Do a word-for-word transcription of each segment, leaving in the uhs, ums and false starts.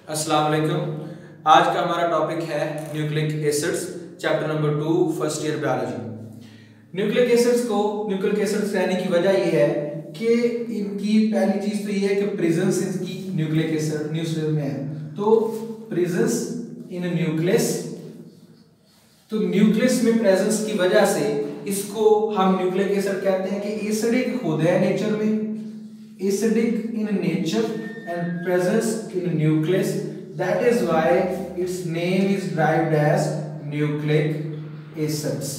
अस्सलाम वालेकुम। आज का हमारा टॉपिक है nucleic acids, chapter number two, first year biology. Nucleic acids को न्यूक्लिक एसिड्स कहने की वजह यह है कि इनकी पहली चीज तो ये है कि प्रेजेंस इनकी न्यूक्लिक एसिड न्यूक्लियस में है। तो प्रेजेंस इन न्यूक्लियस, तो न्यूक्लियस में प्रेजेंस की वजह से इसको हम न्यूक्लिक एसिड कहते हैं कि एसिडिक खुद है नेचर में, acidic in nature and presence in nucleus, that is why its name is derived as nucleic acids।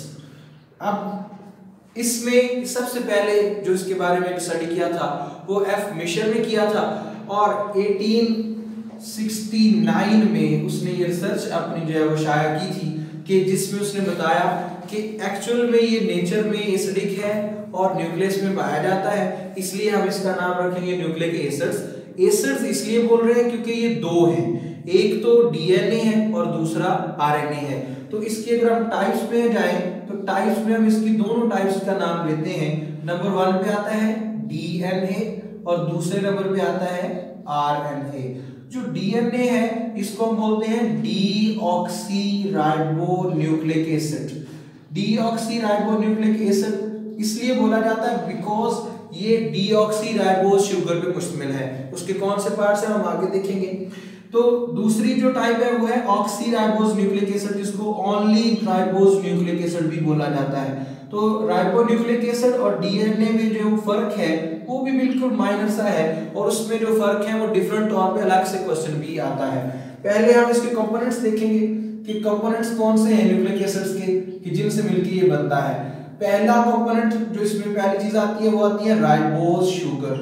अब इसमें सबसे पहले जो इसके बारे में स्टडी किया था वो एफ मिशर ने किया था और अठारह सौ उनहत्तर में उसने ये रिसर्च अपनी जो है वो शाया की थी कि जिसमें उसने बताया कि एक्चुअल में ये नेचर में एसिडिक है और न्यूक्लियस में पाया जाता है, इसलिए हम इसका नाम रखेंगे न्यूक्लिक एसिड्स। एसिड्स इसलिए बोल रहे हैं क्योंकि ये दो हैं, एक तो डीएनए है और दूसरा आरएनए है। तो इसके अगर हम टाइप्स में जाएं तो टाइप्स में हम इसकी दोनों टाइप्स का नाम लेते हैं। नंबर वन पे आता है डीएनए और दूसरे नंबर पे आता है आरएनए। जो डीएनए है इसको हम बोलते हैं deoxy ribo nucleic acid. Deoxy ribo nucleic acid इसलिए बोला जाता है बिकॉज ये डीऑक्सी राइबोज शुगर पे मुश्तमिल है। उसके कौन से पार्ट्स हैं हम आगे देखेंगे। तो दूसरी जो टाइप है वो है ऑक्सी राइबोज न्यूक्लिक एसिड, जिसको ओनली राइबोज न्यूक्लिक एसिड भी बोला जाता है। तो राइबो न्यूक्लिक एसिड और डीएनए में जो फर्क है वो भी बिल्कुल माइनर सा है और उसमें जो फर्क है वो डिफरेंट तौर पे अलग से क्वेश्चन भी आता है। पहले हम इसके कंपोनेंट्स देखेंगे कि कंपोनेंट्स कौन से हैं न्यूक्लिक एसिड्स के कि जिनसे मिलकर ये बनता है। पहला कंपोनेंट जो इसमें पहली चीज आती है वो आती है ribose sugar.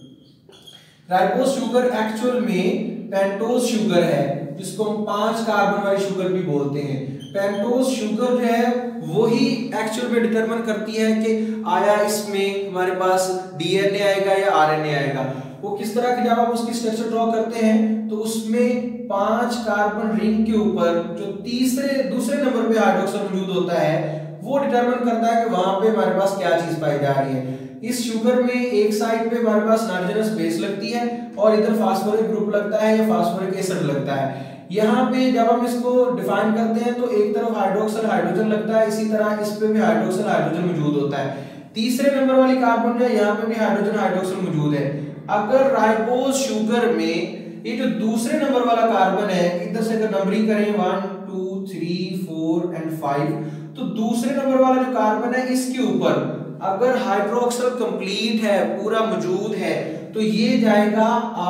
Ribose sugar actual में पेंटोज शुगर है, जिसको हम पांच कार्बन वाली शुगर भी बोलते हैं। पेंटोज शुगर जो है वही एक्चुअल में डिटरमाइन करती है कि आया इसमें हमारे पास डीएनए आएगा या आरएनए आएगा। वो किस तरह की, जब आप उसकी स्ट्रक्चर ड्रॉ करते हैं तो उसमें पांच कार्बन रिंग के ऊपर जो तीसरे दूसरे नंबर पे हाइड्रोक्साइड मौजूद होता है वो डिटरमाइन करता है कि वहां पे हमारे पास क्या चीज पाई जा रही है। इस शुगर में एक साइड पे हमारे पास नाइट्रोजनस बेस लगती है और इधर फास्फोरिक ग्रुप लगता है या फास्फोरिक एसिड लगता है। यहाँ पे जब हम इसको डिफाइन करते हैं तो एक तरफ हाइड्रोक्सिल हाइड्रोजन लगता है, इसी तरह इस पे भी हाइड्रोक्सिल हाइड्रोजन मौजूद होता है। तीसरे नंबर वाली कार्बन जो है यहाँ पे भी हाइड्रोजन हाइड्रोक्सिल मौजूद है। अगर राइबोज शुगर में ये जो दूसरे नंबर वाला कार्बन है, इधर से अगर नंबरिंग करें one two three four and five, तो दूसरे नंबर वाला जो कार्बन है इसके ऊपर अगर हाइड्रोक्सिल कंप्लीट है, पूरा मौजूद है, तो ये जाएगा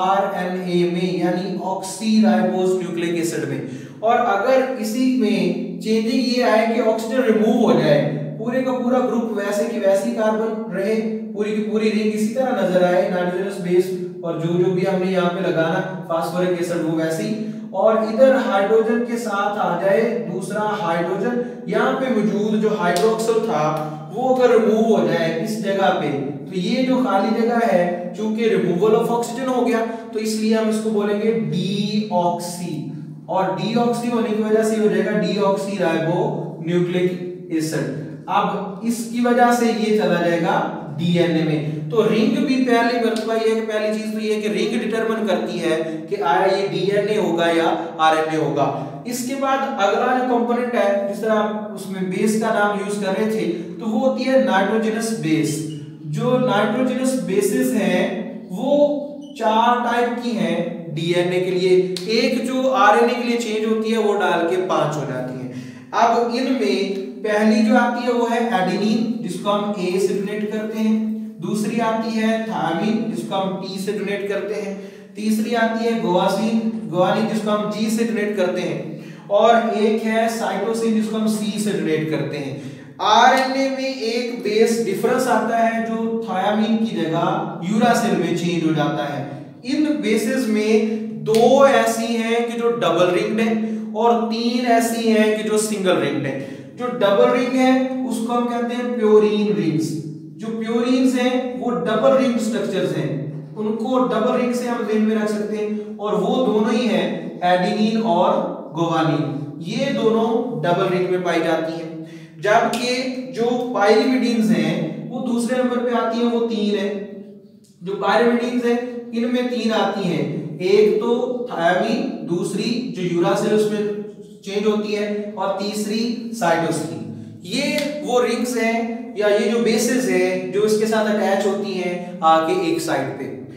आरएनए में यानी ऑक्सी राइबोज न्यूक्लिक एसिड में। और अगर इसी में चेंजिंग ये आए कि ऑक्सीजन रिमूव हो जाए, पूरे का पूरा ग्रुप वैसे की वैसी कार्बन रहे, पूरी की पूरी रिंग इसी तरह नजर आए, नाइट्रोजनस बेस और जो जो भी हमने यहाँ पे लगाना फास्फोरिक एसिड वो वैसे ही, और इधर हाइड्रोजन के साथ आ जाए दूसरा हाइड्रोजन, यहाँ पे मौजूद जो हाइड्रोक्सिल था वो अगर रिमूव हो जाए इस जगह पे, तो ये जो खाली जगह है चूंकि रिमूवल ऑफ ऑक्सीजन हो गया तो इसलिए हम इसको बोलेंगे डीऑक्सी, और डीऑक्सी होने की वजह से हो जाएगा डीऑक्सी राइबो न्यूक्लिक एसिड। अब इसकी वजह से ये चला जाएगा डीएनए में। तो रिंग भी पहली मर्तबा ये है कि पहली चीज तो ये है कि रिंग डिटरमाइन करती है कि आया ये डीएनए होगा या आरएनए होगा। इसके बाद अगला जो कंपोनेंट है, जिस तरह आप उसमें बेस का नाम यूज कर रहे थे, तो वो होती है नाइट्रोजनस बेस। जो नाइट्रोजनस बेसिस हैं वो चार टाइप की हैं डीएनए के लिए, एक जो आरएनए के लिए चेंज होती है वो डाल के पांच हो जाती है। अब इनमें पहली जो आती है वो है एडेनिन, जिसको हम ए से डोनेट करते हैं। दूसरी आती है थायमिन, जिसको हम टी से डोनेट करते हैं। तीसरी आती है गुआनिन, गुआनिन जिसको हम जी से डोनेट करते हैं। और एक है साइटोसिन, जिसको हम सी से डोनेट करते हैं। आरएनए में एक बेस डिफरेंस आता है जो थायमिन की जगह यूरासिल में चेंज हो जाता है। इन बेसिस में दो ऐसी हैं कि जो डबल रिंग्ड है और तीन ऐसी हैं कि जो सिंगल रिंग्ड है। जो डबल रिंग है उसको हम कहते हैं प्योरीन रिंग्स। जो प्योरीन्स हैं वो डबल रिंग स्ट्रक्चर्स हैं, उनको डबल रिंग से हम ध्यान में रख सकते हैं, और वो दोनों ही हैं एडेनिन और गुआनिन, ये दोनों डबल रिंग में पाई जाती हैं। जबकि जो पायरिमिडीन्स हैं वो दूसरे नंबर पे आती हैं, वो तीन है। जो पायरिमिडीन्स हैं इनमें तीन आती हैं, एक तो थायमीन, दूसरी जो यूरासिल उसमें चेंज होती है, और तीसरी साइटोसिन। ये वो रिंग्स हैं या ये जो बेसेस है जो इसके साथ अटैच होती हैं आगे एक साइड पे।